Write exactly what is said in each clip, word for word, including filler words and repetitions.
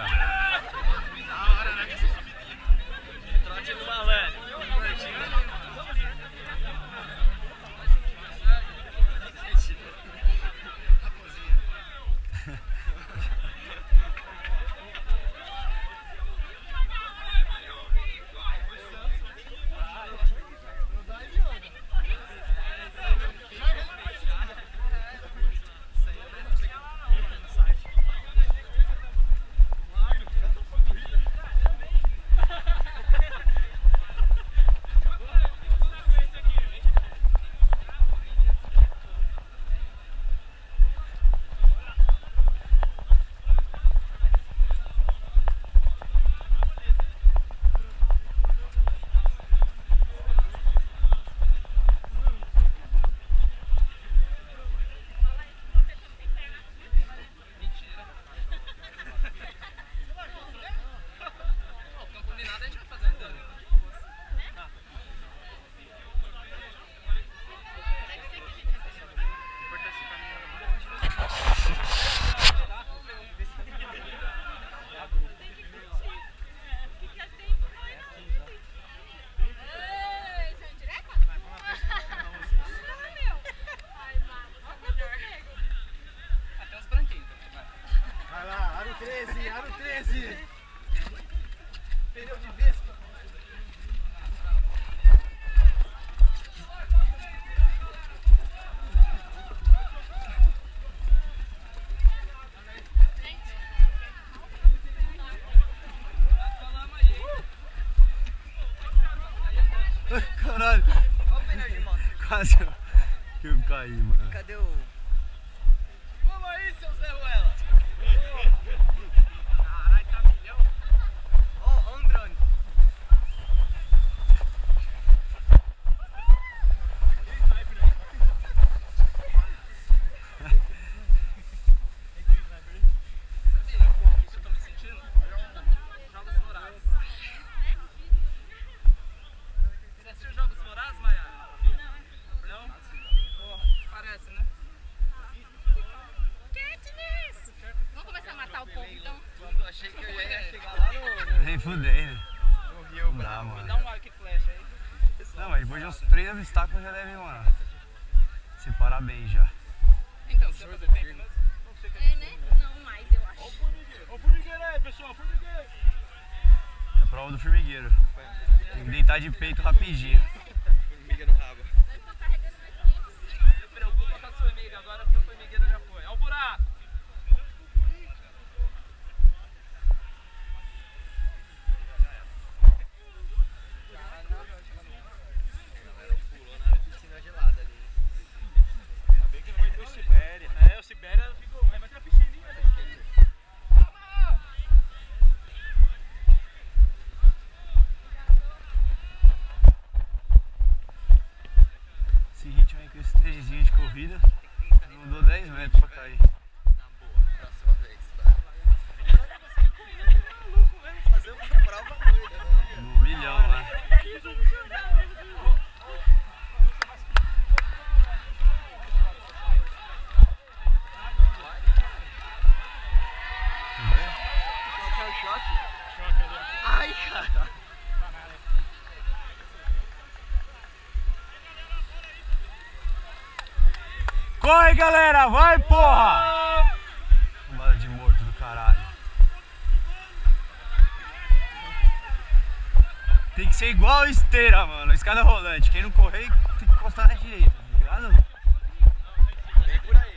já. Da hora, né? Trote do malandro. treze, aro treze. Pneu de Vespa. Caralho. Olha o pneu de moto. Quase que eu caí, mano. Cadê o... Vamos aí, seu Zé Ruela. Caralho, tá milhão. Ó, ó um drone. Tem sniper aí. Tem sniper aí? Sabia, pô, isso eu tô me sentindo. Jogos Vorazes. Você assistiu Jogos Vorazes, Maia? Não? Não? Porra, parece, né? Katniss! Vamos começar a matar o povo, então? Eu achei que eu ia chegar lá no... Nem fudei, né? no Rio. Não dá, Me mano. dá um arco e flecha aí. Não, mas depois de uns três obstáculos já deve, mano, separar bem já. Então, você vai fazer tempo mesmo? É, né? Não, mais eu acho. Ó o formigueiro aí, pessoal, formigueiro. É a prova do formigueiro. Tem que deitar de peito rapidinho. Formiga no rabo. Vai ficar carregando mais quinhentos. Se preocupa com a sua amiga agora porque o formigueiro já foi. Olha o buraco! Pulou na piscina gelada ali. Ainda bem que não vai ter o Sibéria. É, o Sibéria ficou. Mas vai ter a piscininha, né? Esse ritmo aí com esse trejezinho de corrida, eu não dou dez metros pra cair. Na boa, próxima vez, tá? Olha você correndo, maluco mesmo, fazer uma prova doida, né? No milhão, né? Qual que é o choque? Ai, cara! Corre, galera! Vai, porra! Bala de morto do caralho. Tem que ser igual a esteira, mano. Escada rolante. Quem não correr tem que encostar na direita, tá ligado? Vem por aí.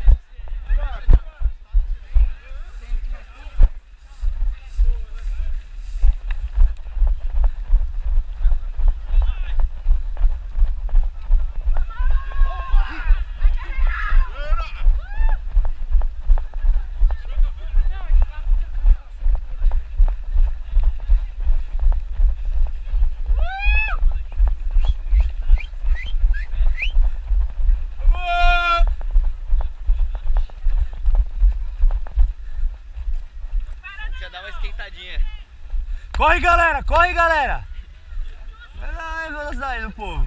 Já dá uma esquentadinha. Corre, galera! Corre, galera! Vai lá, a velocidade do povo.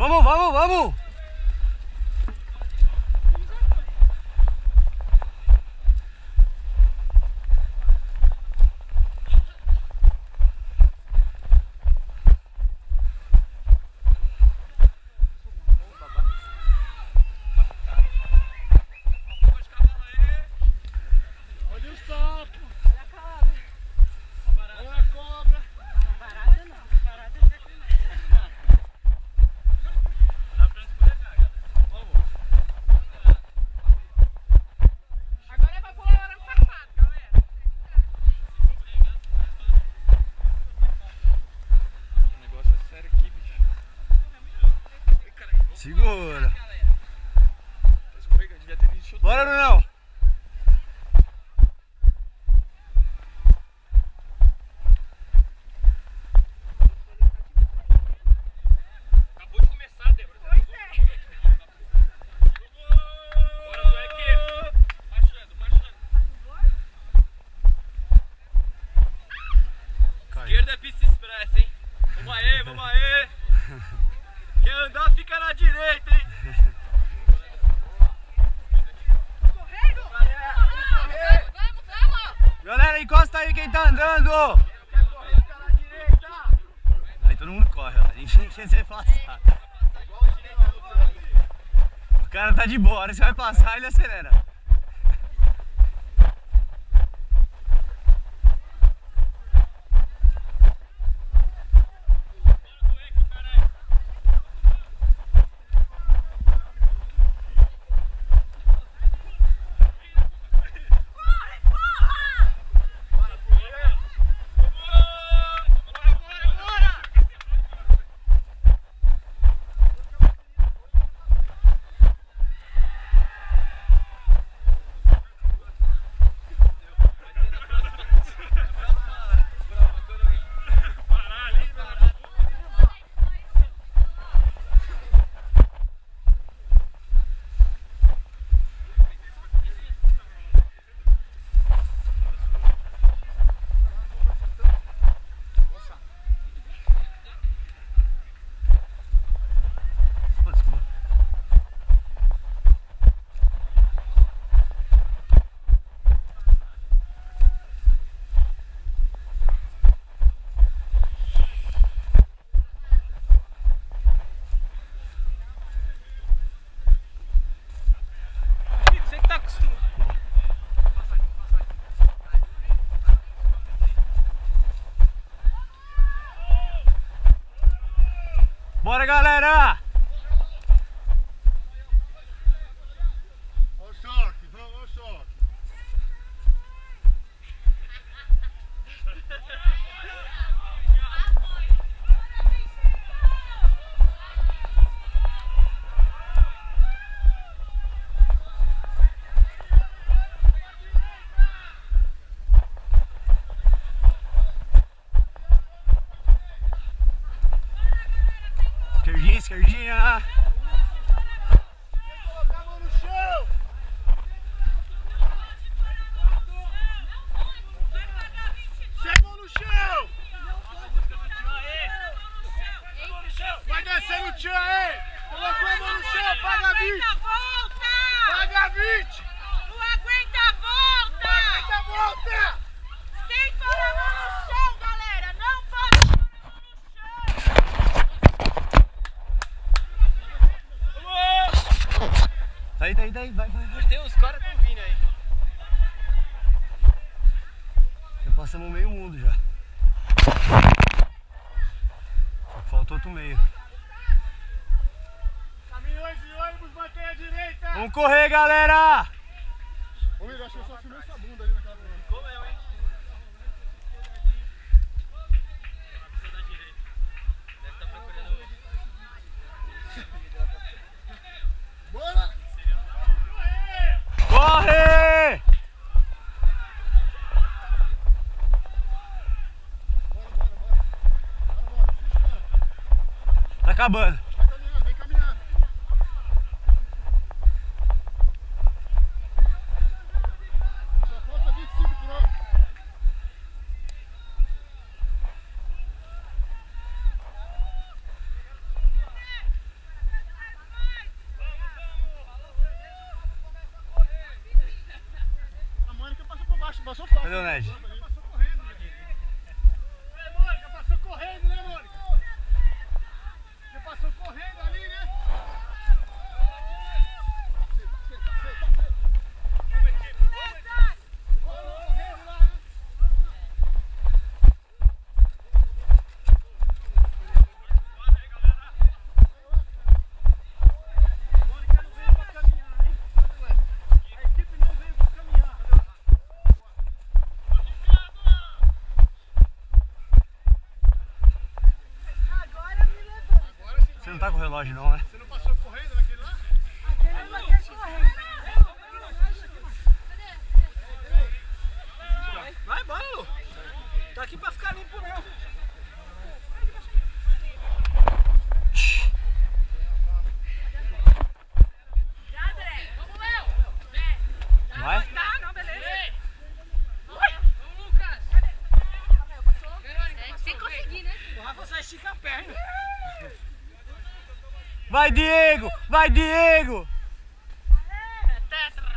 Vamos, vamos, vamos! Olha o sapo! Olha a cobra! Olha a cobra! Barata não, barata já que não. Dá pra escolher, cara? Vamos! Agora vai pular lá no passado, galera. O negócio é sério aqui, bicho. Segura! Tá escorregando, devia ter visto. Bora, Brunão! Acabou de começar, Débora. Pois é. Bora, moleque! Marchando, marchando. Esquerda é pista expressa, hein? Vamos aí, vamos aí! Quem andar fica na direita, hein? Correndo! Vamos, vamos! Galera, encosta aí quem tá andando! Aí todo mundo corre, ó. Ninguém quer ser passar. O cara tá de boa, você vai passar, ele acelera. Você que tá acostumado. Bora, galera! Olha o choque, vamos ao choque. Esquerdinha, esquerdinha! Colocar a mão no chão! Sem mão no chão! Vai descer no chão aí! Colocou a mão no chão, paga vinte! Volta! Paga vinte! Não aguenta, volta! Aguenta a volta! Sem pôr a mão no chão, galera! Não pode pôr a mão no chão! Tá aí, tá aí, tá aí, vai, vai, vai. Tem uns caras que estão vindo aí. Já passamos meio mundo já. Só falta outro meio. Caminhões e ônibus, mantém a direita! Vamos correr, galera! Ô, Miguel, acho que eu só filmei essa bunda ali naquela frente. Ficou mesmo, hein? Precisa da direita. Deve estar procurando. Bora! Corre! Bora, bora, bora. Bora, bora. Deixa eu ver. Tá acabando. Vai caminhando, vem caminhando. Só falta vinte e cinco por hora. Passou fácil. Cadê o Ned? Já passou correndo. É, Mônica, passou correndo, né, Mônica? Você passou correndo ali, né? Você não tá com o relógio não, né? Você não passou correndo naquele lá? Aquele não quer correr. Vai embora, Lu. Tá aqui pra ficar limpo, não. Já, André. Vamos, Léo. Vai? Tá, não, beleza. Vamos, Lucas. Rafael, passou? É, Sem conseguir, né? O Rafa só estica a perna. Vai, Diego! Vai, Diego! É tetra.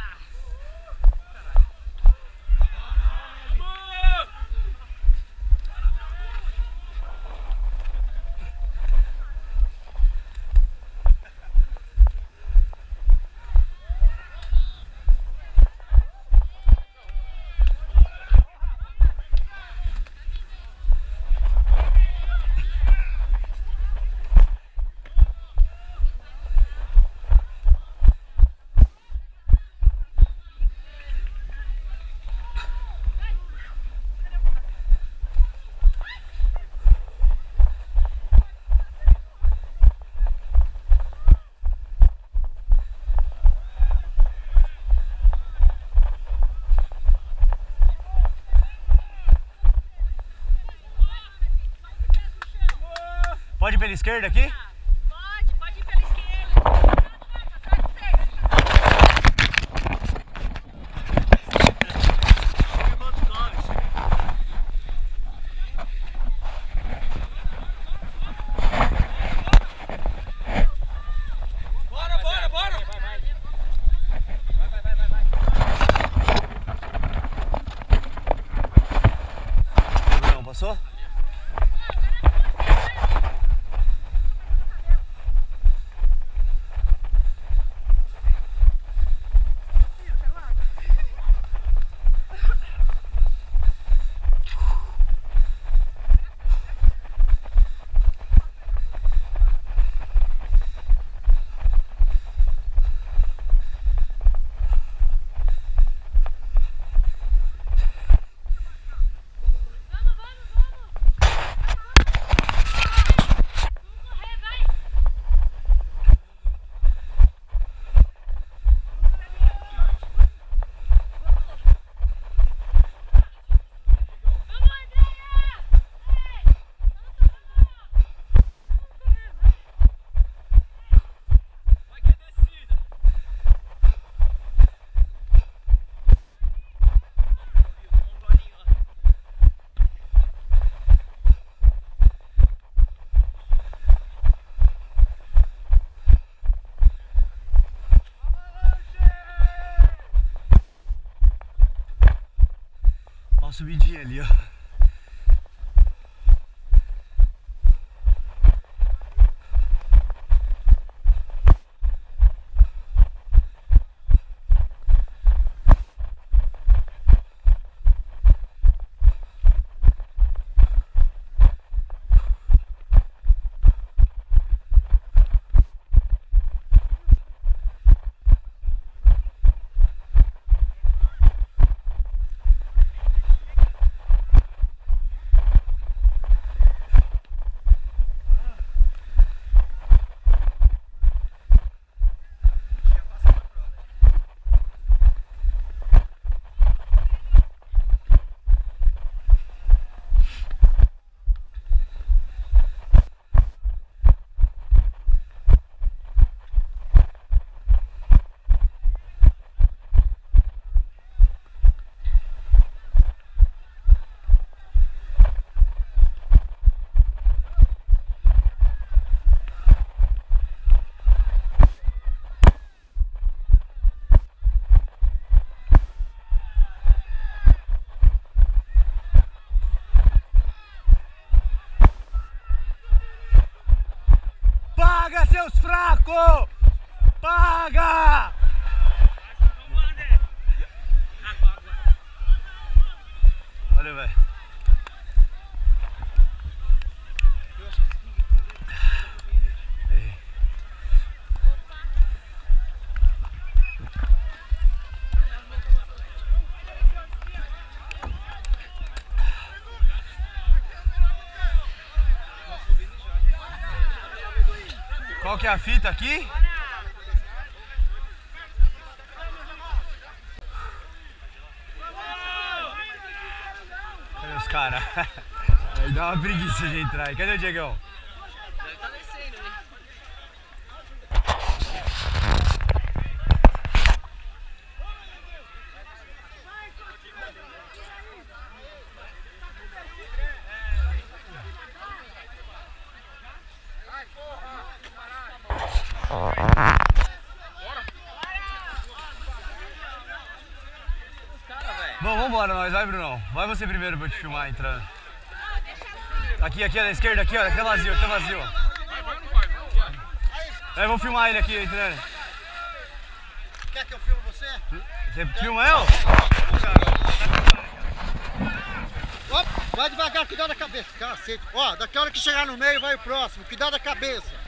Pode ir pela esquerda aqui? Pode, pode ir pela esquerda. Atrás de você. Bora, bora, bora. Não, passou? Olha a subidinha ali, ó. seus fracos! Paga! Valeu, velho. Qual que é a fita aqui? Cadê os caras? Aí dá uma preguiça de entrar. Cadê o Diegão? Deve tá descendo, hein? Bom, vambora nós, vai Brunão. Vai você primeiro pra eu te filmar entrando. Aqui, aqui, à esquerda, aqui, ó, aqui tá vazio, aqui tá vazio, ó. Aí eu vou filmar ele aqui entrando. Quer que eu filme você? Você filma eu? Opa, vai devagar, cuidado da cabeça. Cacete. Ó, daqui a hora que chegar no meio vai o próximo. Cuidado da cabeça.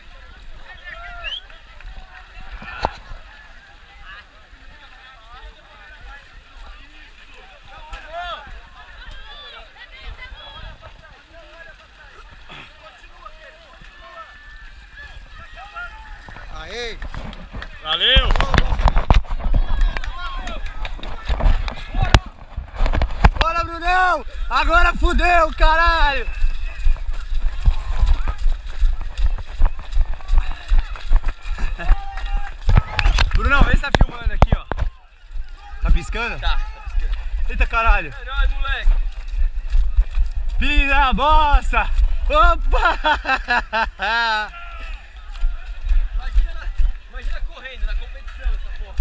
Aê! Valeu! Bora, Brunão! Agora fudeu, caralho! Brunão, vê se tá filmando aqui, ó. Tá piscando? Tá, tá piscando. Eita, caralho! É nóis, moleque! Filho da bosta! Opa! Imagina, imagina correndo na competição essa porra.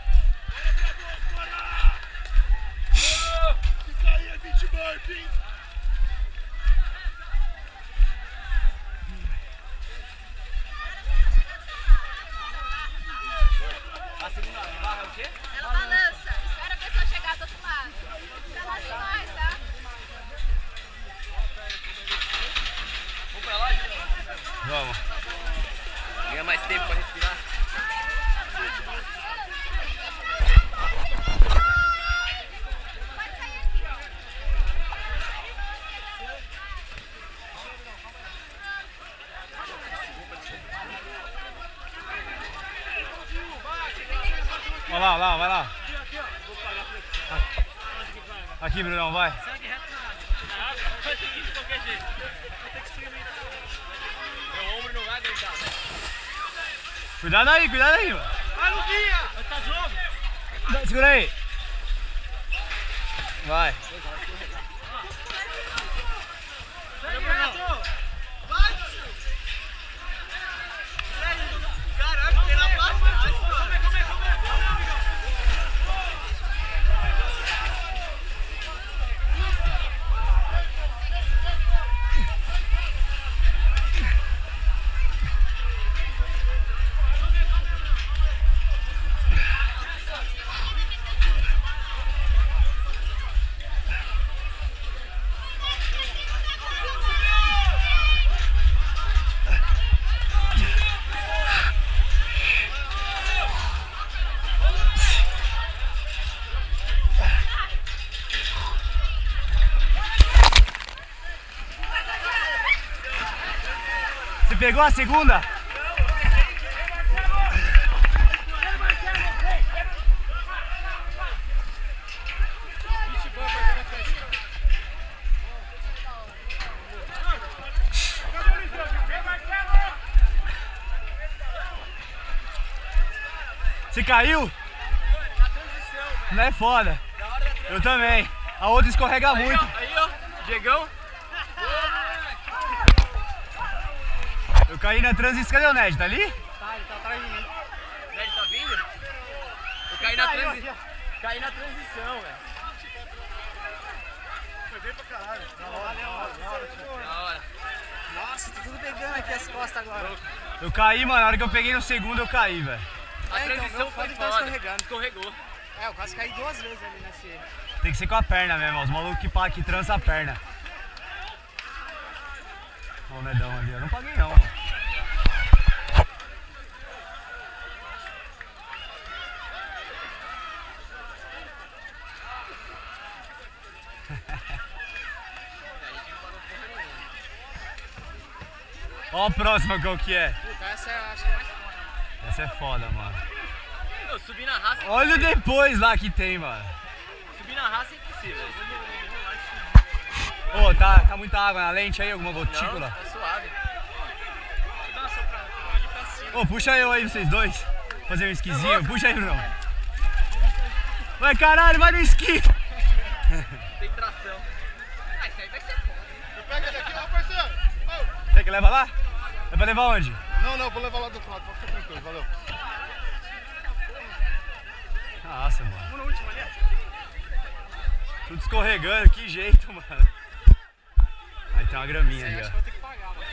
Fica aí, é vinte burpee! A segunda barra é o quê? Ela balança. Espera a pessoa chegar do outro lado. Ela assim mais, tá? Vamos pra lá, Julião? Vamos. Ganha mais tempo pra respirar. Vai lá, lá, vai lá. Aqui, Brunão, vai. Segue reto na água. Na água? Vai ter que ir de qualquer jeito. Vai ter que experimentar. Meu ombro não vai aguentar. Cuidado aí, cuidado aí, mano. Vai, Luquinha! Vai tá jogo? Segura aí. Vai. Segue reto! Caraca, tem na parte de trás, mano. Come, come, come! Vamos, amigão! Você pegou a segunda? Você caiu? Não é foda. Eu também. A outra escorrega muito. Aí, ó. Diegão. Eu caí na transição. Cadê o Ned? Tá ali? Tá, ele tá atrás de mim. Ele tá vindo? Eu caí na transição. Caí na transição, velho. Foi bem pra caralho. Da hora, da hora, da hora. Da hora. Nossa, tá tudo pegando aqui as costas agora. Eu caí, mano, na hora que eu peguei no segundo eu caí, velho. A É, então, transição meu foi foda tá foda. escorregando. Escorregou. É, eu quase caí duas vezes ali nesse... Tem que ser com a perna mesmo, ó. Os malucos que, pa- que trançam a perna. Ó o medão ali, eu não paguei não, mano. Ó a próxima qual que é. Puta, essa eu acho que é mais foda, mano. Essa é foda, mano. Eu subi na raça. Olha o depois lá que tem, mano. Subir na raça é impossível. Ô, tá, tá muita água na lente aí, alguma gotícula? Tá suave. Deixa eu dar uma soprada, vou ali pra cima. Ô, puxa eu aí, vocês dois. Fazer um esquizinho. Puxa aí, Bruno. Vai, caralho, vai no esqui. Tem tração. Ah, isso aí vai ser foda. Eu pego ele aqui, ó, parceiro. Quer que leva lá? É pra levar onde? Não, não, vou levar lá do outro lado, pode ficar tranquilo, valeu. Nossa, mano. Vamos no último ali, ó. Tudo escorregando, que jeito, mano. Aí tem uma graminha Aí ali, acho ó. que eu vou ter que pagar, mano.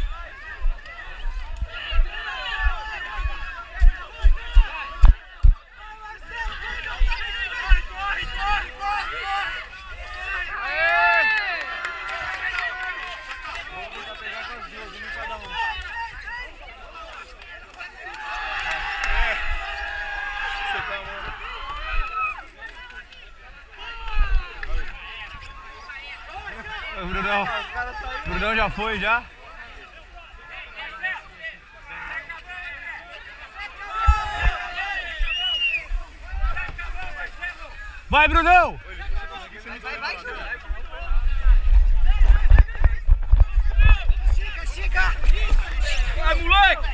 O Brunão. O Brunão já foi, já? Vai, Brunão! Vai, vai, vai, Júlio. Vai, moleque!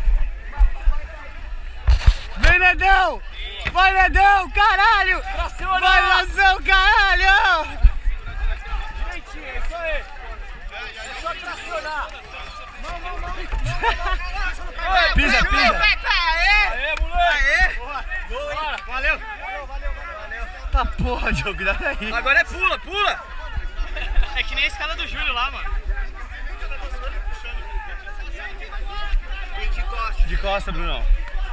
Vem, Nedão! Vai, Nedão, caralho! Vai, Lazão, caralho! Direitinho, é isso aí. É só tracionar. Mão, mão, mão. Pisa, pisa! Aê, moleque! Aê! Bora, valeu! Valeu, valeu, valeu. Tá porra, Diogo, cuidado aí! Agora é pula, pula! É que nem a escada do Júlio lá, mano. De costas. De costa, Brunão.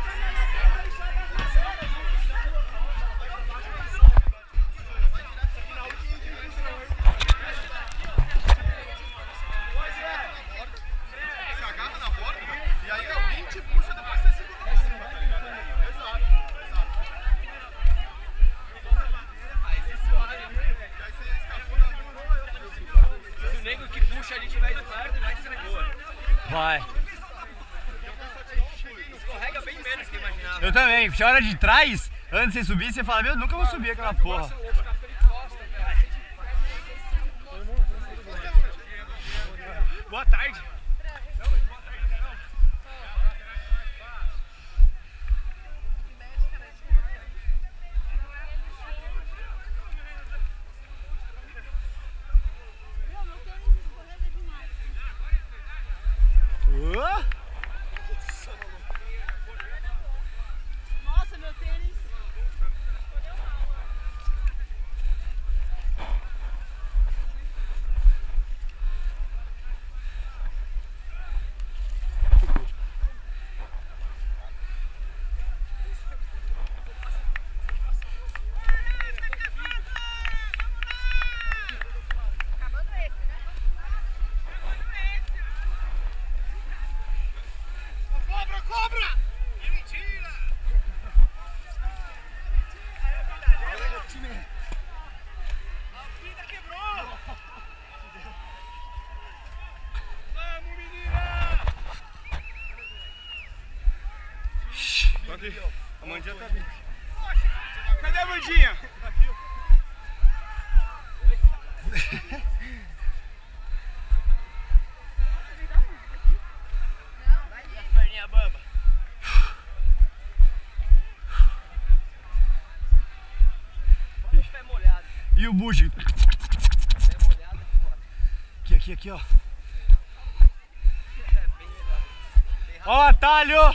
Você agarra na borda e aí alguém te puxa, depois você segura em cima. Exato, exato. Aí você suave. E aí você escapou da mão. Se o nego que puxa ali tiver esperto, vai estragou. Vai. Escorrega bem menos que eu imaginava. Eu também. Tinha hora de trás, antes de você subir, você fala, meu, nunca vou subir aquela porra. Boa tarde. Uh! Nossa, meu tênis. Acabando esse, né? Cobra, cobra! Mentira! A vida quebrou! Vamos, menina! A Mandinha tá vindo. Cadê a Mandinha? As perninhas bamba. Olha o pé molhado. E o bucho? Pé molhado é foda. Aqui, aqui, aqui, ó. É bem melhor. Ó o atalho!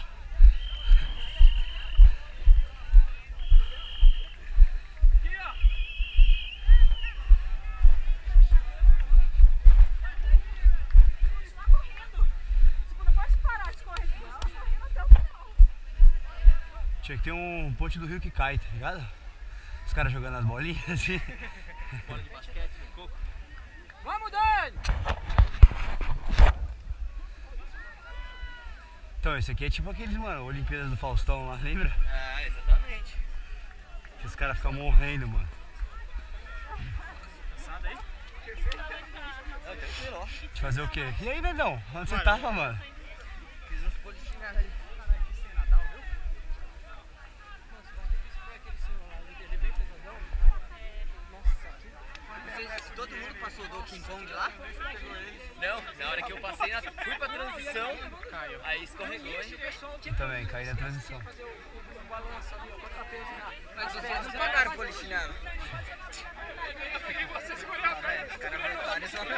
Tinha que ter um ponte do rio que cai, tá ligado? Os caras jogando as bolinhas assim. Bola de basquete, coco. Vamos, Dani! Então, esse aqui é tipo aqueles, mano, Olimpíadas do Faustão lá, lembra? Ah, exatamente. Que os caras ficam morrendo, mano. Cansado aí? Não, tranquilo, ó. De fazer o quê? E aí, Verdão? Onde você tava, mano? Fiz uns polichinhos ali. Todo mundo passou do King Kong lá? Não, na hora que eu passei, na- fui pra transição, aí escorregou e... Também, caí na transição. Mas vocês não pagaram o polichinelo. Os caras voltaram só...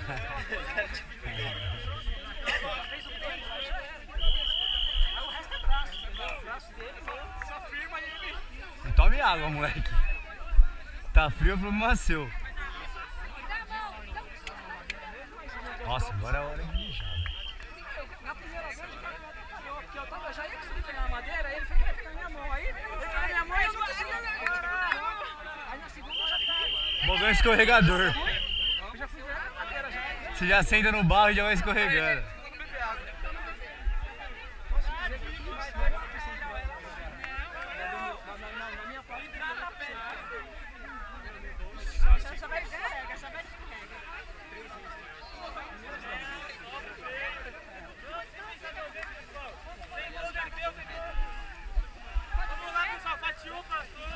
E tome água, moleque. Tá frio, é problema seu. Nossa, agora é a hora de mijar. Na primeira vez, que eu tava, já ia conseguir pegar a madeira, ele foi querer pegar minha mão. Aí, ele pegou na minha mão e eu não consegui pegar. Aí na segunda eu já tava. Bogão escorregador. Eu já fui ver a madeira já. Você já senta no barro e já vai escorregando. Posso dizer que aqui vai ter uma opção de bola. Na minha parte, essa vai escorrega, essa vai escorrega. Vamos lá, pessoal, fatiou, pastor.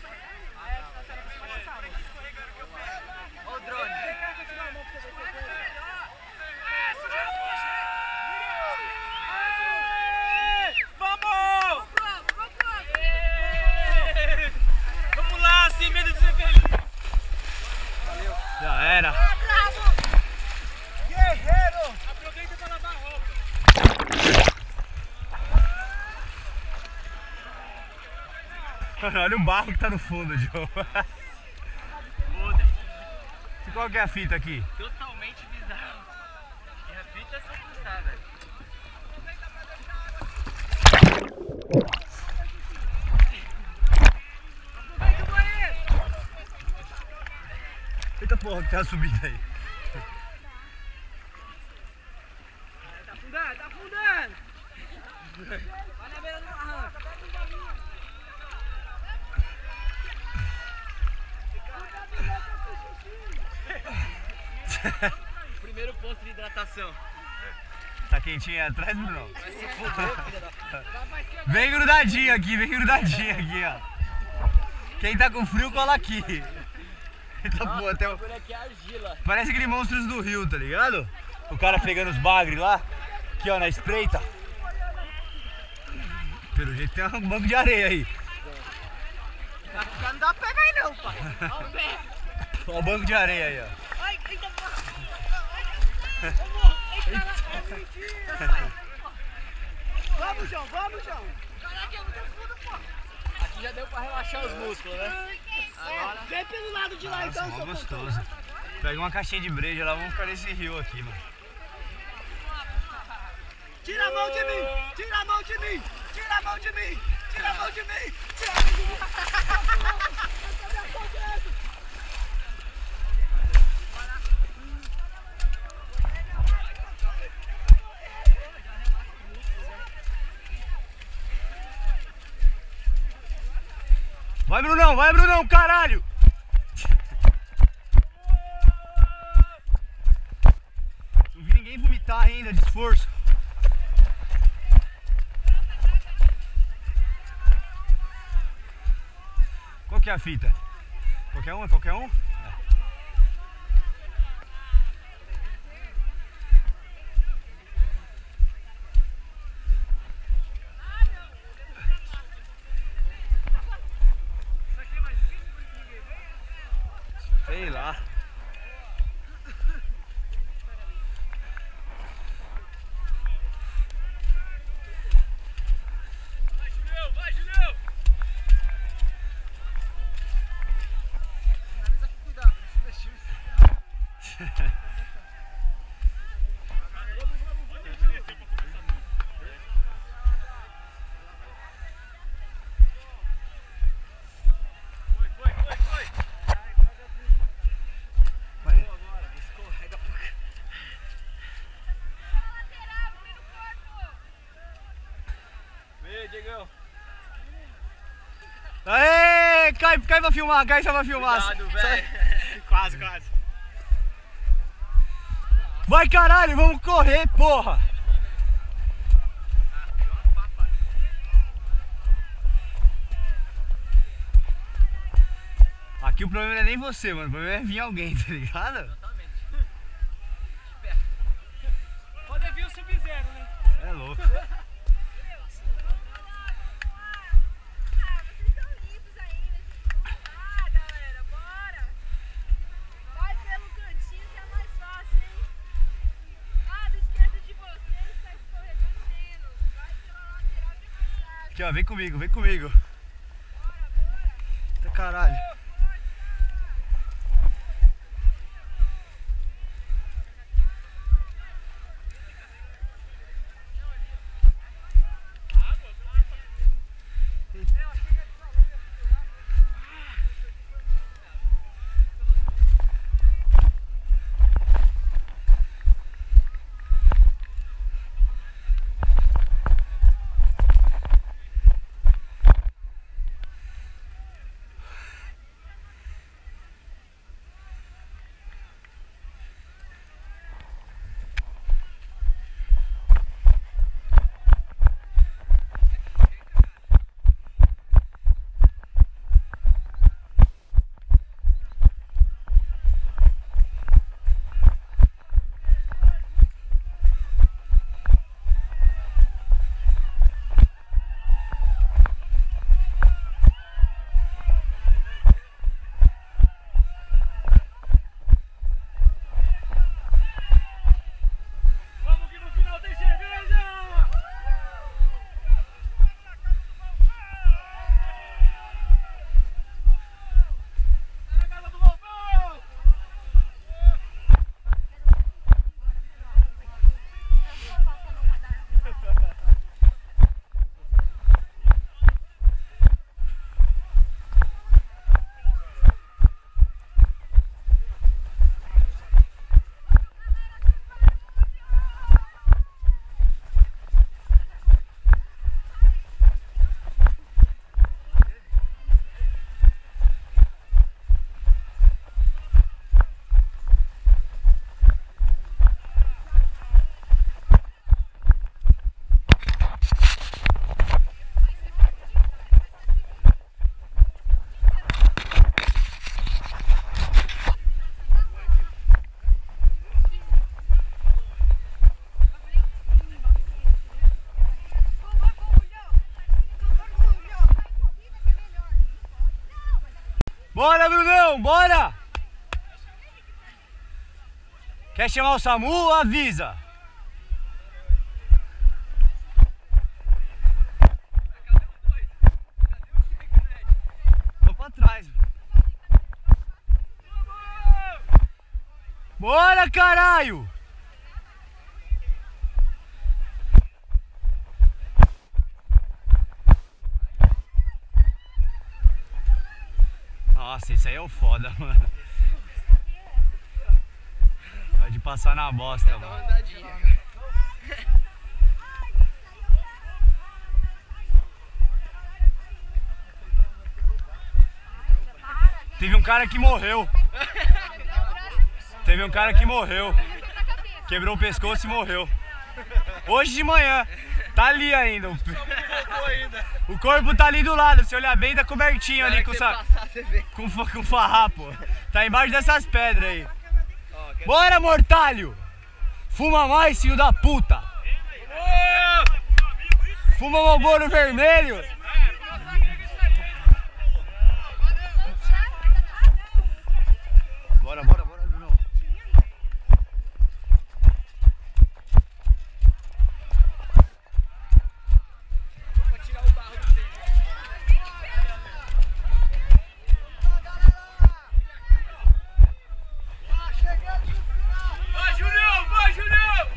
Ó o drone. Vamos! Vamos lá, sem medo de ser feliz. Já era. Guerreiro! Aproveita pra lavar a roupa. Olha o barro que tá no fundo, Joe. E qual que é a fita aqui? Totalmente bizarro. E a fita é só pulsada. Eita porra, que tá subindo aí. Tá afundando, tá afundando. Vai na beira do barranco. Primeiro posto de hidratação. Tá quentinho aí atrás, Bruno? Vai se fuder, filha da... Vem grudadinho aqui, vem grudadinho aqui, ó. Quem tá com frio, cola aqui. Eita porra, até o... Por aqui é argila. Parece aquele Monstros do Rio, tá ligado? O cara pegando os bagres lá. Aqui, ó, na espreita. Pelo jeito tem um banco de areia aí. Não dá pra pegar aí não, pai. Olha o pé. Ó o banco de areia aí, ó. Ai, eita porra. Vamos, João, vamos, João. Caraca, é muito fundo, pô. Aqui já deu pra relaxar os músculos, né? Agora... Vem pelo lado de lá, Nossa, então, mó seu gostoso. Pega uma caixinha de breja lá, vamos ficar nesse rio aqui, mano. Tira a mão de mim! Tira a mão de mim! Tira a mão de mim! Tira a mão de mim! Tira a mão de mim! Vai, Brunão, vai, Brunão, caralho! Não vi ninguém vomitar ainda de esforço. Qual que é a fita? Qualquer um? É qualquer um? É. Sei lá. Vai, Julião, vai, Julião! Finaliza com cuidado, não subestima. cai, cai pra filmar, cai só pra filmar. Cuidado, velho. Quase, quase. Vai caralho, vamos correr, porra. Aqui o problema não é nem você, mano, o problema é vir alguém, tá ligado? Exatamente. Pode vir o Sub-Zero, né? É louco. Aqui ó, vem comigo, vem comigo. Eita caralho. Bora, Brunão, bora! Quer chamar o SAMU? Avisa! Tô pra trás. Bora, caralho! Nossa, isso aí é o foda, mano. Pode passar na bosta, Dá uma mano. andadinha, cara. Teve um cara que morreu. Teve um cara que morreu. Quebrou o pescoço e morreu. Hoje de manhã. Tá ali ainda. O corpo tá ali do lado. Se olhar bem, tá cobertinho ali com, sa... com, fa- com farrapo. Tá embaixo dessas pedras aí. Bora, mortalho! Fuma mais, filho da puta! Fuma Marlboro vermelho! Bora, bora, bora, Bruno. Pra tirar o barro do tênis. Vai, Julião! Vai, Julião!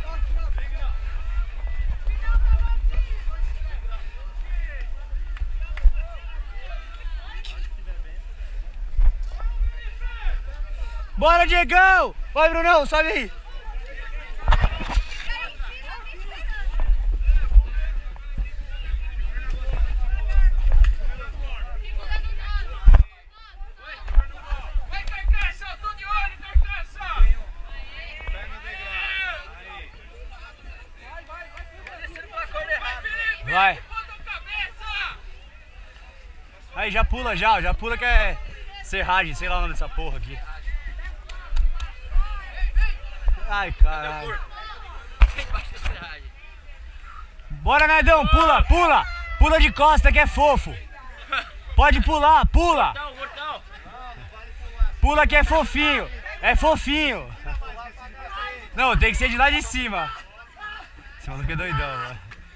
Bora, Diegão! Vai, Brunão, sobe aí! vai. Aí, já pula já, já pula que é serragem, sei lá o nome dessa porra aqui. Ai, caralho. Bora, Nedão, pula, pula. Pula de costa que é fofo. Pode pular, pula. Pula que é fofinho. É fofinho. Não, tem que ser de lá de cima. Esse maluco é doidão, mano.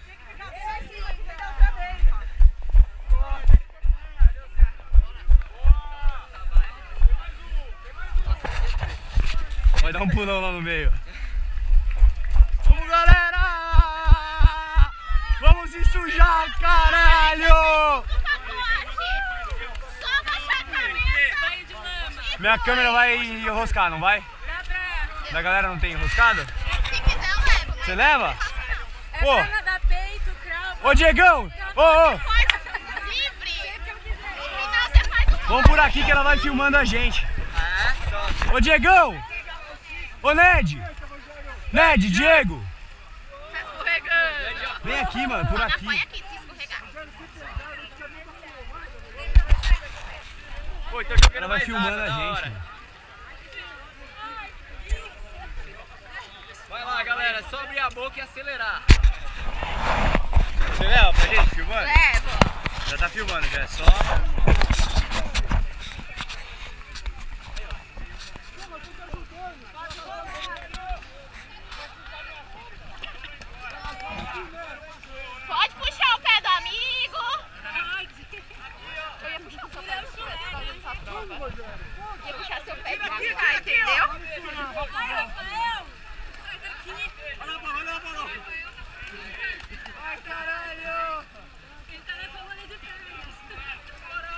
Vai dar um pulão lá no meio. Vamos, galera! Vamos se sujar, caralho! Minha câmera vai enroscar, não vai? Da galera não tem enroscado? Se quiser eu levo. Você leva? Pô! É pra dar peito, cravo. Ô, Diegão! Ô, ô! Livre. Então você faz o Vamos por aqui que ela vai filmando a gente. Ô, Diegão! Ô, Ned! Ned, Diego! Tá escorregando. Vem aqui, mano, por aqui. Põe aqui, se escorregar. Pô, então jogando Ela vai mais filmando água, a da gente. hora. Vai lá, galera, só abrir a boca e acelerar. Você leva pra gente filmando? Levo. Já tá filmando, já é só. Pode puxar o pé do amigo. Eu ia puxar seu pé do seu pé, tá vendo essa prova? Ia puxar seu pé de cá, entendeu? Rafael! Sai daqui! Ai, caralho! Ele tá na coluna de férias.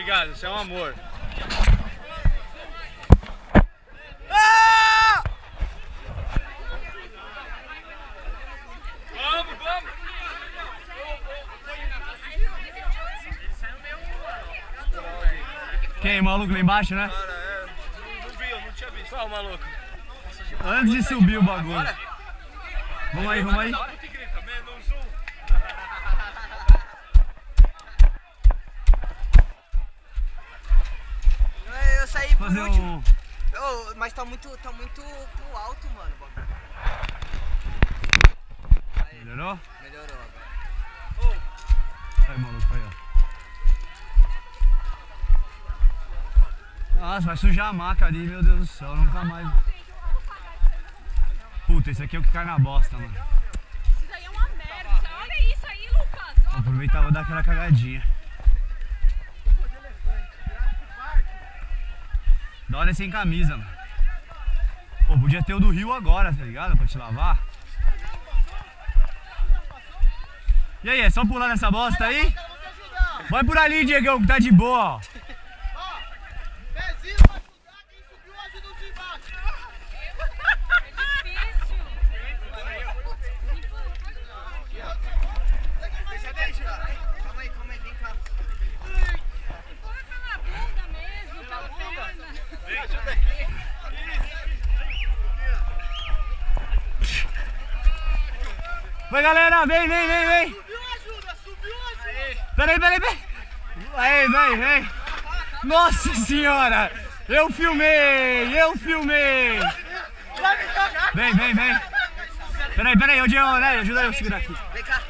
Obrigado, você é um amor. Vamos, vamos! Quem? O maluco lá embaixo, né? Cara, é. Não vi, eu não tinha visto. Qual o maluco? Antes de subir o bagulho. Vamos aí, vamos aí. Eu saí por Fazer último. um... Oh, mas tá muito, tá muito pro alto, mano. o bagulho. Aí, Melhorou? melhorou agora. Aí, maluco, aí, ó. Nossa, vai sujar a maca ali, meu Deus do céu, nunca mais. Puta, esse aqui é o que cai na bosta, mano. Isso daí é uma merda. Olha isso aí, Lucas. Vou aproveitar e vou dar aquela cagadinha. Da hora é sem camisa, mano. Pô, podia ter o do Rio agora, tá ligado? Pra te lavar. E aí, é só pular nessa bosta aí? Vai por ali, Diegão, que tá de boa, ó. Pezinho pra ajudar, quem subiu ajuda os de embaixo. É difícil. Calma aí, calma aí, vem cá. Coloca na bunda mesmo, pela perna. Vem, ajuda aqui. Vai, galera, vem, vem, vem, vem. Subiu ajuda, subiu ajuda. Peraí, peraí, peraí. Aí, vem, vem. Nossa senhora, eu filmei, eu filmei. Vem, vem, vem. Peraí, peraí, ô Diego, né? Ajuda eu a segurar aqui. Vem cá.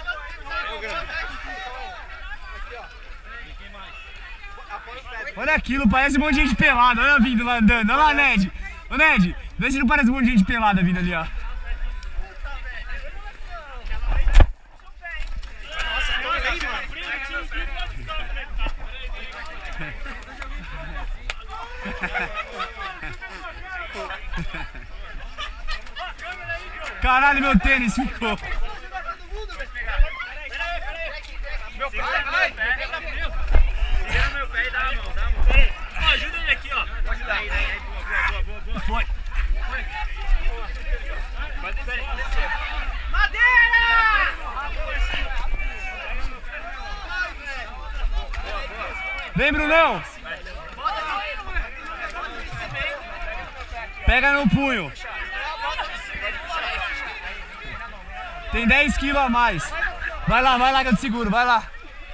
Olha aquilo, parece um monte de gente pelada. Olha vindo lá andando. Olha lá, Ned. Ô, Ned, vê se não parece um monte de gente pelada vindo ali, ó. Caralho, meu tênis ficou. Meu pé, vai, vai. Segura meu pé e dá a mão, dá a mão. Ó, ajuda ele aqui, ó. Pode dar aí, aí. Boa, boa, boa, boa. Foi. Vai descer, vai descer. Madeira! Vem, Brunão. Pega no punho. Tem dez quilos a mais. Vai lá, vai lá que eu te seguro, vai lá.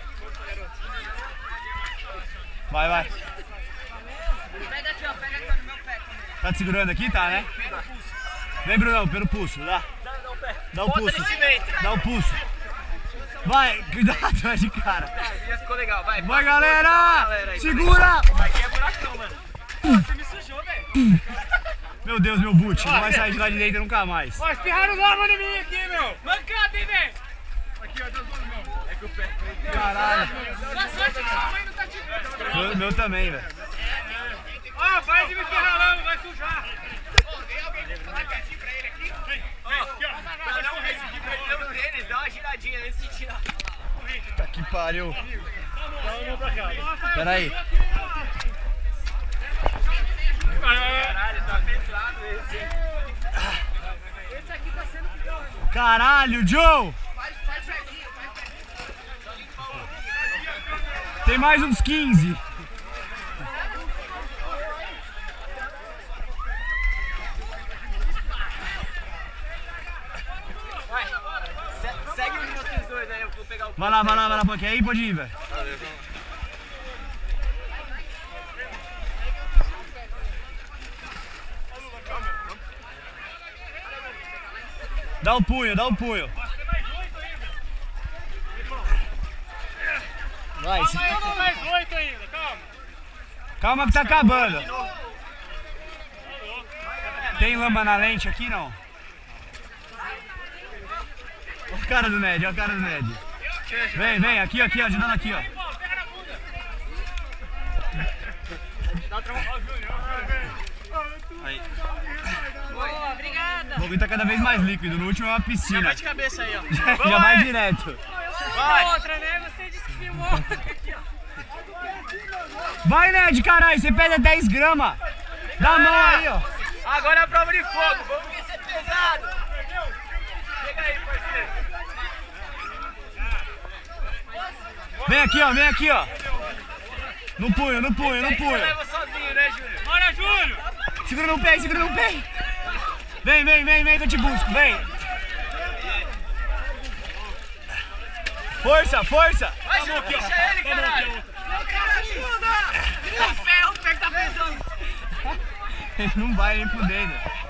Vai, vai. Pega aqui, ó, pega aqui ó, no meu pé. Tá te segurando aqui? Tá, né? Vem, Brunão, pelo pulso, dá. Dá o pulso. Dá o pulso. Vai, cuidado, é de cara. Já ficou legal, vai. Vai, galera! Segura! Aqui é buracão, mano. Você me sujou, velho. Meu Deus, meu boot, não vai sair de lá de dentro nunca mais. Ó, espirraram lava em mim aqui, meu. Mancada, hein, velho. Aqui, ó, Deus, meu. É que o pé. Caralho. Sua sorte que sua mãe não tá te vendo. Meu, meu também, velho. Ó, vai de me ferrar, vai sujar. Ó, vem alguém falar pertinho pra ele aqui. Ó, aqui, ó. Pra dar um resíduo pra ele, o tênis, dá uma giradinha antes de tirar. Puta que pariu. Dá uma mão pra cá. Pera aí. Caralho, tá pesado esse. Esse aqui tá sendo pior. Caralho, Joe! Tem mais uns quinze. Vai. Se- segue um de vocês dois aí, eu vou pegar o. Vai lá, vai lá, vai lá, porque aí pode ir, velho. Dá o punho, dá o punho. Vai, se... Calma, mais oito ainda, calma. calma que tá acabando. Tem lama na lente aqui, não? Olha a cara do Ned, olha a cara do Ned. Vem, vem, aqui, aqui, ajudando aqui, ó. Pega na bunda. Dá outra mão. Aí. Boa, obrigada. O bagulho tá cada vez mais líquido, no último é uma piscina. Vai de cabeça aí, ó. Já vai direto. Vai. Outra, né? Você disse que filmou. Vai, Ned, caralho, você pesa dez gramas. Dá a mão aí, ó. Agora é a prova de fogo, vamos ver se é pesado. Chega aí, parceiro. Vem aqui, ó, vem aqui, ó. No punho, no punho, no punho. Você leva sozinho, né, Júlio? Bora, Júlio! Segura no pé, segura no pé. Vem, vem, vem, vem que eu te busco, vem. Força, força. Vai, Júlio, deixa ele, caralho. Não, cara, ajuda. O ferro, o ferro tá pesando. Ele não vai nem fudendo.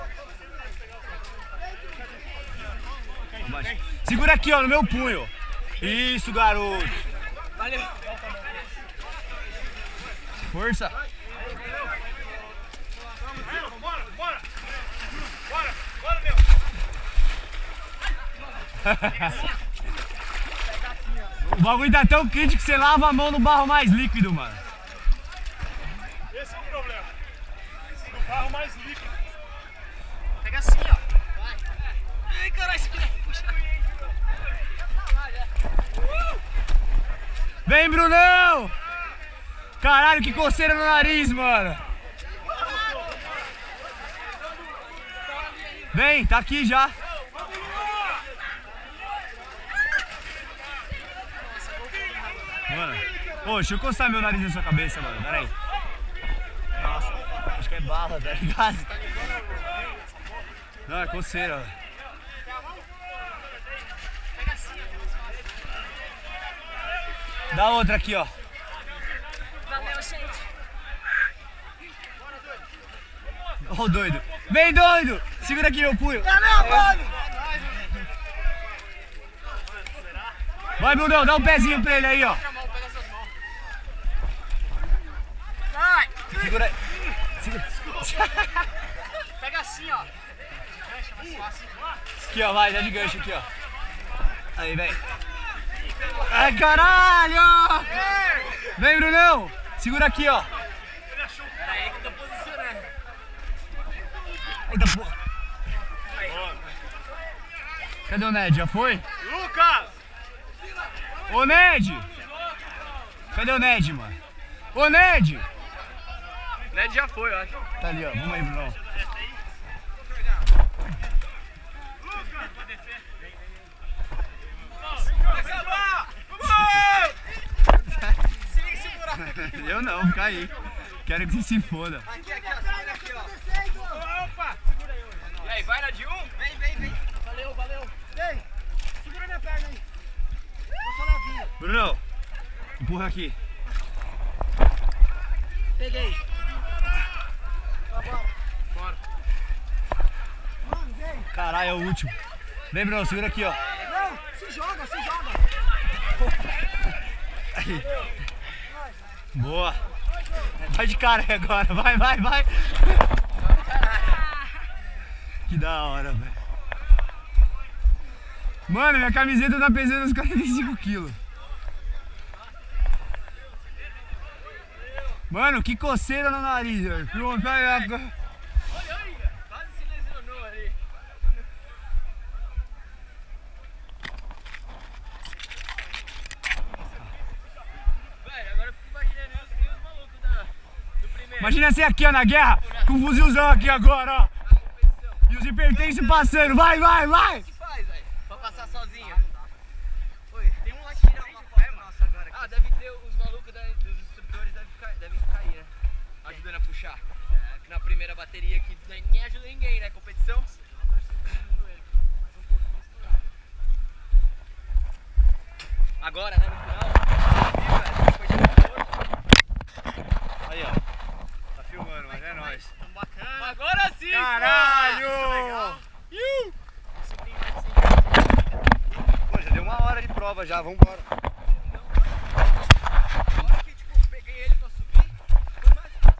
Segura aqui, ó, no meu punho. Isso, garoto. Valeu. Força. Bora, bora! Bora, bora, meu! O bagulho tá tão quente que você lava a mão no barro mais líquido, mano. Esse é o problema. No barro mais líquido. Pega assim, ó. Vai. Ai, caralho, isso aqui deve puxar. Vem, Brunão! Caralho, que coceira no nariz, mano. Vem, tá aqui já. Mano, ô, deixa eu coçar meu nariz na sua cabeça, mano. Pera aí. Nossa, acho que é bala, tá ligado? Não, é coceira, velho. Dá outra aqui, ó. Valeu, gente. Ó o doido. Vem, doido! Segura aqui meu punho. Valeu, mano! Vai, Brunão, dá um pezinho pra ele aí, ó. Vai! Segura aí. Segura. Pega assim, ó. Aqui, ó, vai, já de gancho aqui, ó. Aí, vem. Ai, caralho! Vem, Brunão! Segura aqui, ó. Pera aí que eu tô posicionando. Eita porra. Cadê o Ned? Já foi? Lucas! Ô, Ned! Cadê o Ned, mano? Ô, Ned! Ned já foi, eu acho. Tá ali, ó. Vamos aí, Brunão. Eu não, fica aí. Quero que você se foda. Aqui, aqui, ó. Sai daqui, ó. Opa! E aí, vai na de um? Vem, vem, vem. Valeu, valeu. Ei, segura minha perna aí. Tô só levinho. Brunão, empurra aqui. Peguei. Bora. Mano, vem. Caralho, é o último. Vem, Brunão, segura aqui, ó. Não, se joga, se joga. Aí. Boa. Vai de cara aí agora. Vai, vai, vai. Que da hora, velho. Mano, minha camiseta tá pesando uns quarenta e cinco quilos. Mano, que coceira no nariz, velho. Pronto, aí, agora. Olha aí, quase se lesionou ali. Velho, agora eu fico imaginando os, os malucos da, do primeiro. Imagina você aqui, ó, na guerra, com um fuzilzão aqui agora, ó. E os hipertensos passando. Vai, vai, vai. O que faz, velho? Pra passar sozinho. Oi, tem um lá que tira uma foto nossa agora. Ah, deve ter os malucos da, dos instrutores devem ficar, devem ficar aí, né? Ajudando a puxar. É, na primeira bateria que nem ajuda ninguém, né? Competição. Agora, né? No final. Aí, ó. Tá filmando, mas é nóis. Bacana. Agora sim! Caralho! Iu! Pô, já deu uma hora de prova já, vambora. A hora que tipo, peguei ele pra subir, foi mais fácil.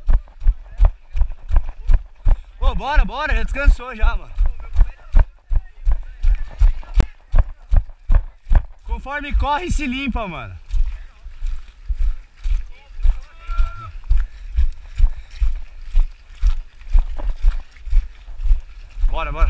Pô, bora, bora, já descansou já, mano. Conforme corre, se limpa, mano. Bora, bora.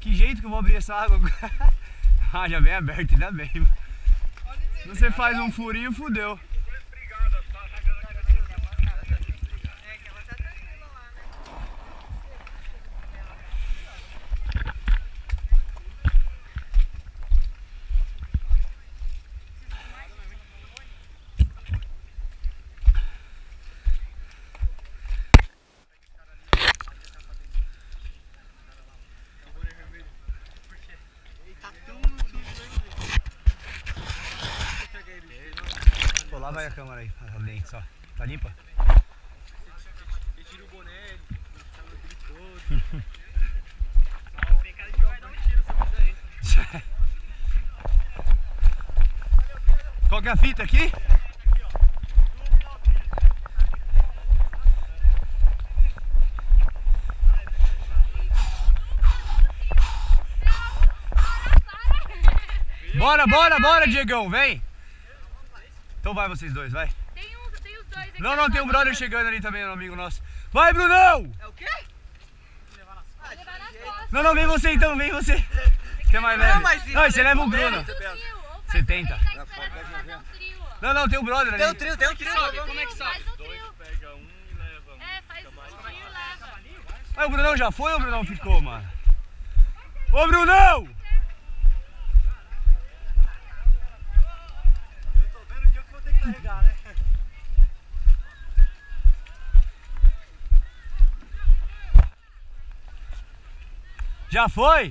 que jeito que eu vou abrir essa água agora? Ah, já vem aberto, ainda bem. Você faz um furinho, fudeu. Pô, lá vai a câmera aí, a lente só. Tá limpa? Você tira o boné, ele tá no vídeo todo. Tem cara de que vai dar um tiro sobre isso aí. Qual que é a fita aqui? Bora, bora, bora, Diegão, vem! Então vai vocês dois, vai. Tem, um, tem os dois aqui. Não, não, tem um brother chegando ali também, um amigo nosso. Vai, Brunão! É o quê? Vai levar nas costas. Não, não, vem você então, vem você. Que é mais leve. Não, mas Não, você leva o Bruno. Faz o trio, ou faz setenta. o trio, tá esperando fazer um trio, ó. Não, não, tem um brother ali. Tem um trio, tem um trio. Faz o Como é que trio, sobe? faz o trio. Pega um e leva um. É, faz o trio e leva. Mas o Brunão já foi ou o Brunão ficou, mano? Ô, Brunão! Eu tô vendo que eu vou ter que carregar, né? Já foi?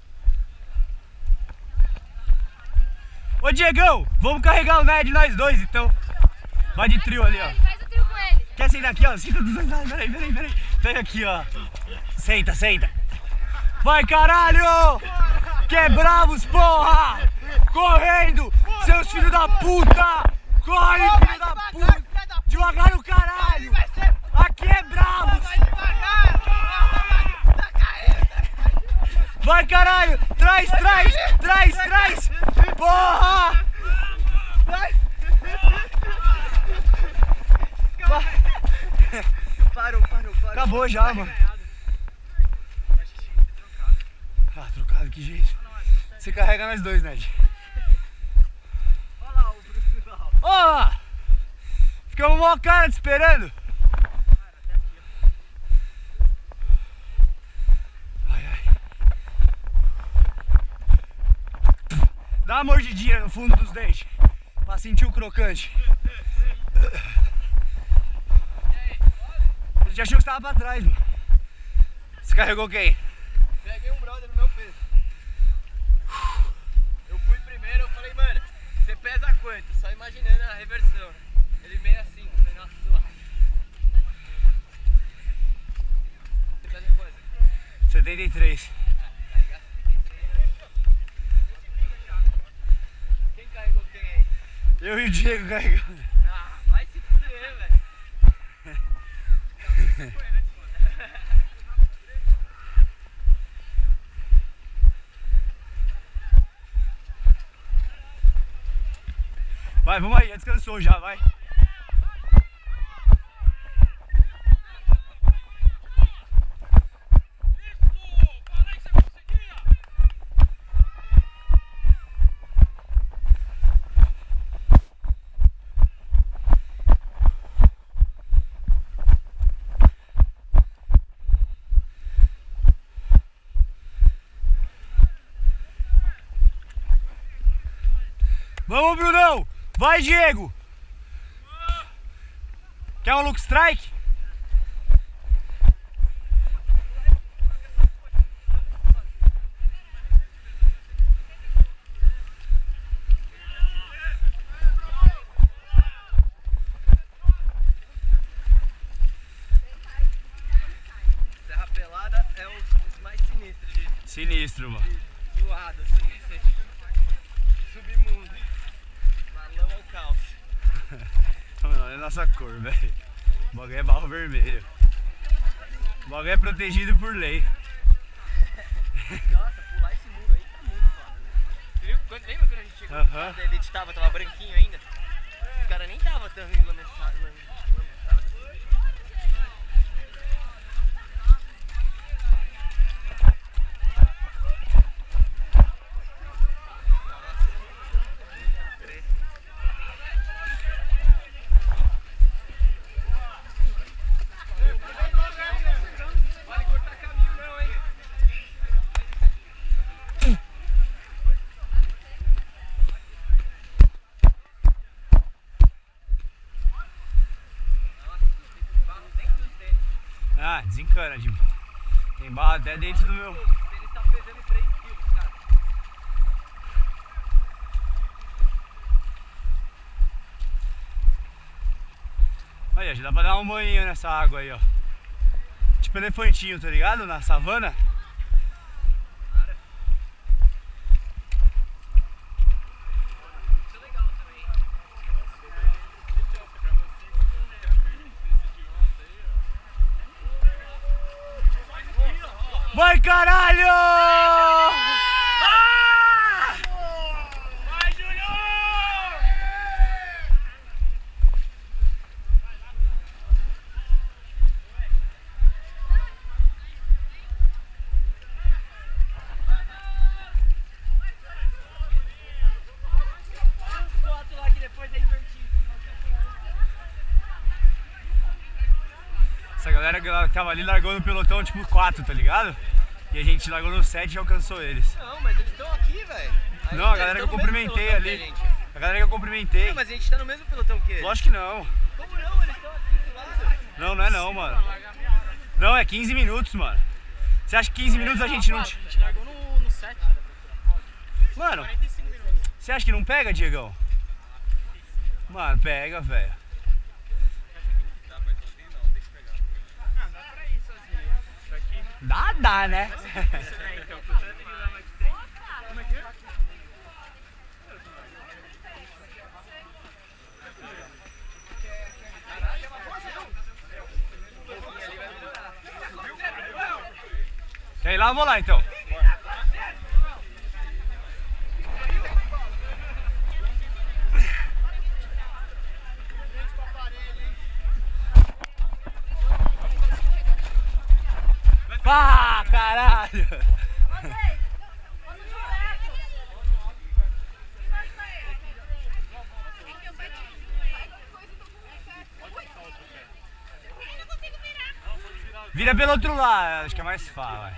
Ô, Diegão, vamos carregar o Ned nós dois, então. Vai de trio ali, ó. Faz o trio com ele. Quer sentar aqui, ó? Senta. Peraí, peraí, peraí. Vem aqui, ó. Senta, senta. Vai, caralho! Que é bravos, porra! Correndo! Seus filhos da puta! Corre, filho da puta! Devagar no caralho! Aqui é bravos! Vai, caralho! Traz, traz! Traz, traz! Porra! Parou, parou, parou. Acabou já, mano. Ah, trocado, que jeito. Você carrega nós dois, Ned. Olha lá o Bruno. Ó! Ficamos mó cara te esperando. Ai, ai. Dá uma mordidinha no fundo dos dentes pra sentir o crocante. Eu já achou que você tava pra trás, mano. Você carregou quem? Peguei um brother no meu peso. Eu fui primeiro, eu falei, mano, você pesa quanto? Só imaginando a reversão. Ele meio assim, eu falei, nossa, suave. Você pesa quanto? setenta e três. Quem carregou quem aí? Eu e o Diego carregamos. Ah, vai se fuder, velho. Vai, vamos aí, já descansou já, vai. Vamos, Brunão! Vai, Diego! Quer um look strike? Serra Pelada é os, os mais sinistros de, Sinistro, mano. de zoado, assim. Submundo. Malão ao caos. Não, é nossa cor, velho. O bagulho é barro vermelho. O bagulho é protegido por lei. Nossa, pular esse muro aí tá muito foda. Você viu? Quando, lembra quando a gente chegou? Aham. Quando a Elite tava, tava branquinho ainda? Os caras nem tava tão enlameçados. desencana, tipo. Tem barra até dentro do meu. Ele tá pesando três quilos, cara. Aí, já dá pra dar um banho nessa água aí, ó. Tipo elefantinho, tá ligado? Na savana. Vai, caralho! Ah! Vai, Júlio! Os fotos lá que depois é invertido. Essa galera que tava ali largou no pelotão tipo quatro, tá ligado? E a gente largou no sete e alcançou eles. Não, mas eles estão aqui, velho. Não, a galera que eu cumprimentei ali. A galera que eu cumprimentei. Não, mas a gente tá no mesmo pelotão que eles. Lógico que não. Como não? Eles estão aqui do lado. Não, não é não, mano. Não, é quinze minutos, mano. Você acha que quinze minutos a gente não... A gente largou no, no sete. Mano, quarenta e cinco minutos. você acha que não pega, Diegão? Mano, pega, velho. Dá, dá, né? Quer ir lá? Vou lá então. Pá, caralho! Vira pelo outro lado, acho que é mais fácil, vai.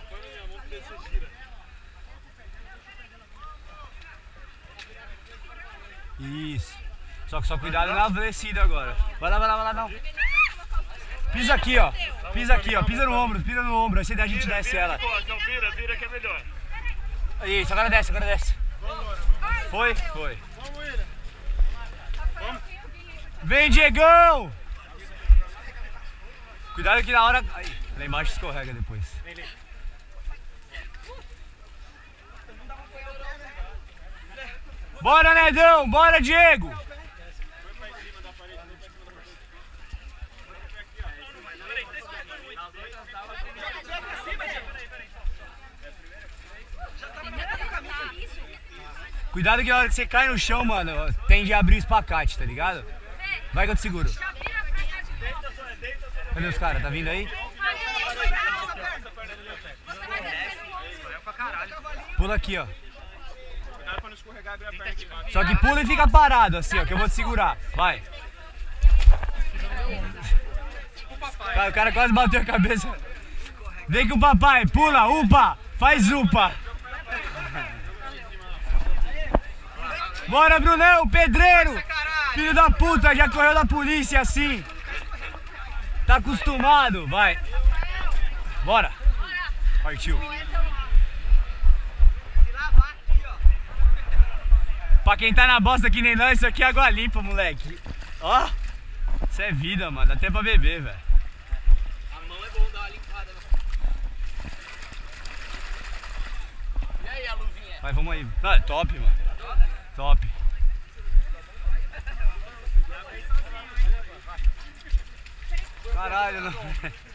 Isso. Só que só cuidado na descida agora. Vai lá, vai lá, vai lá, não. Pisa aqui, ó. Pisa aqui, ó. Pisa no ombro, pisa no ombro. Assim a gente desce ela. Não, vira, vira que é melhor. Isso, agora desce, agora desce. Foi? Foi. Vem, Diegão! Cuidado que na hora... Aí, lá embaixo escorrega depois. Bora, Nedão! Bora, Diego! Cuidado que na hora que você cai no chão, mano, tende a abrir o espacate, tá ligado? Vai que eu te seguro. Cadê os caras? Tá vindo aí? Pula aqui, ó. Só que pula e fica parado, assim, ó, que eu vou te segurar. Vai. Cara, o cara quase bateu a cabeça. Vem com o papai, pula, upa, faz upa. Bora, Brunão, pedreiro! Filho da puta, já correu da polícia assim. Tá acostumado, vai. Bora. Partiu. Pra quem tá na bosta que nem nós, isso aqui é água limpa, moleque. Ó, isso é vida, mano. Dá até pra beber, velho. A mão é bom dar uma limpada, né? E aí, a luvinha? Vai, vamos aí. Não, é top, mano. Top. Caralho, não. Dá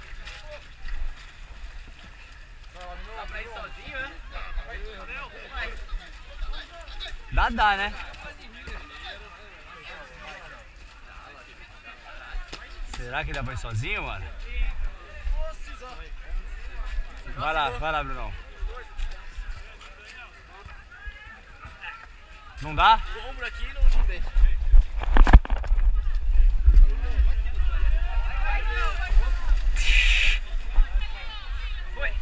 pra ir sozinho, né? Dá, dá, né? Será que dá pra ir sozinho, mano? Vai lá, vai lá, Brunão. Não dá? O ombro aqui não, não deixa. Foi.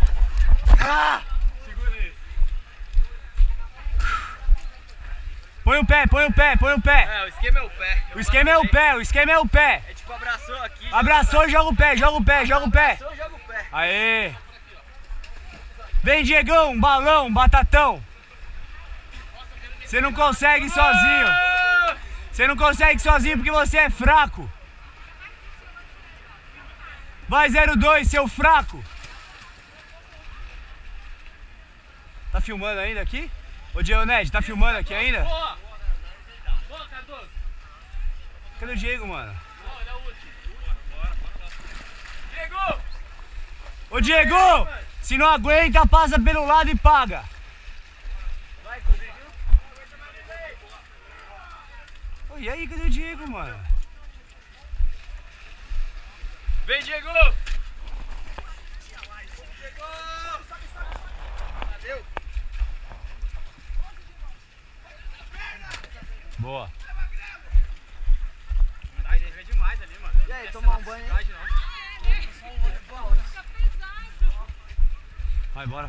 Ah! Segura isso. Põe o pé, põe o pé, põe o pé. É, o esquema é o pé. O esquema é o pé, o esquema é o pé. É tipo, abraçou aqui. Abraçou e joga o pé, joga o pé, joga o pé. Abraçou, joga o pé. Aê. Vem, Diegão, balão, batatão. Você não consegue sozinho. Você não consegue sozinho porque você é fraco. Vai, zero dois, seu fraco. Tá filmando ainda aqui? Ô, Dionete, tá filmando aqui ainda? Boa! Boa, Cardoso! Cadê o Diego, mano? Boa, ele é o último. Diego! Ô, Diego! Se não aguenta, passa pelo lado e paga. Vai, conseguiu? Ô, e aí, cadê o Diego, mano? Vem, Diego! Boa. Vai ver demais ali, mano. E aí, tomar um banho aí? Vai, bora.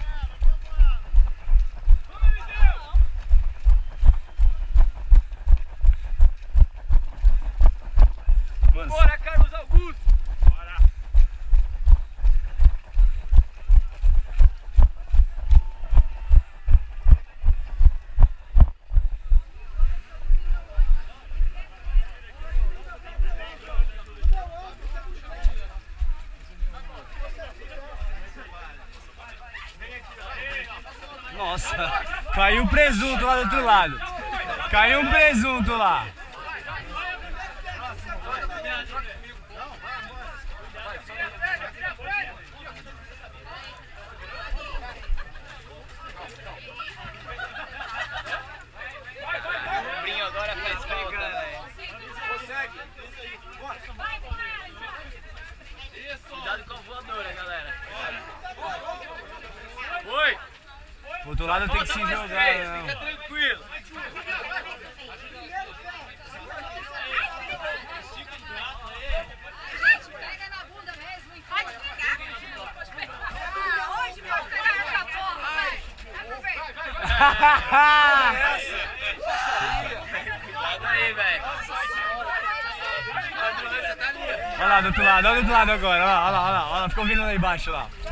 Mano, Bora, Carlos Augusto! Bora! nossa, caiu um presunto lá do outro lado. Caiu um presunto lá. O Brinho agora faz falta. Consegue! Cuidado com a voadora, galera. Foi! O outro lado tem que se mais jogar, três, não. fica tranquilo. Pega na bunda mesmo e vai pegar. Hoje vai pegar essa porra, vai. Cuidado aí, velho. A ambulância tá ali. Olha lá do outro lado, olha do outro lado agora, olha lá, olha lá, olha lá, olha lá, ficou vindo lá embaixo lá.